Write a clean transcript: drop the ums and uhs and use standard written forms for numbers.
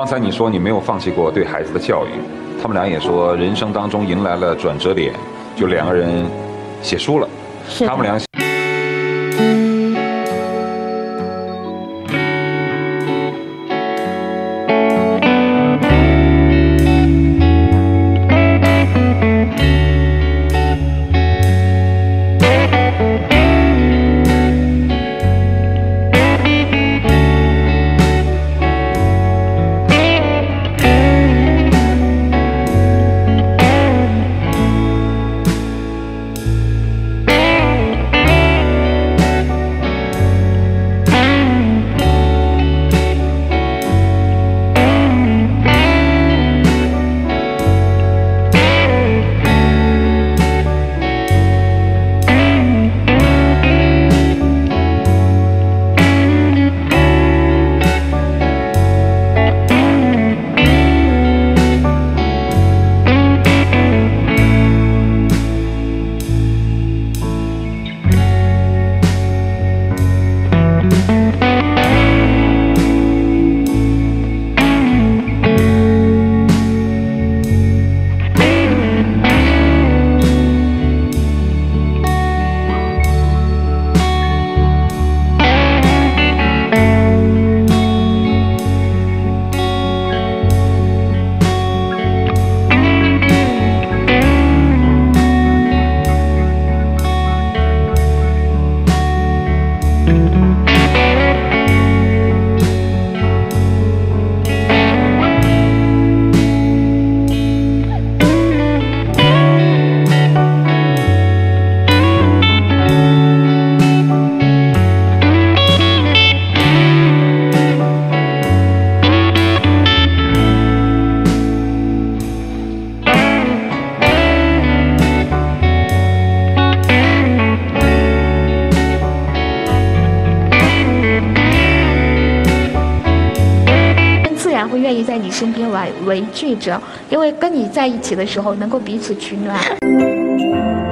刚才你说你没有放弃过对孩子的教育，他们俩也说人生当中迎来了转折点，就两个人写书了。 是他们俩。 会愿意在你身边围聚着，因为跟你在一起的时候能够彼此取暖。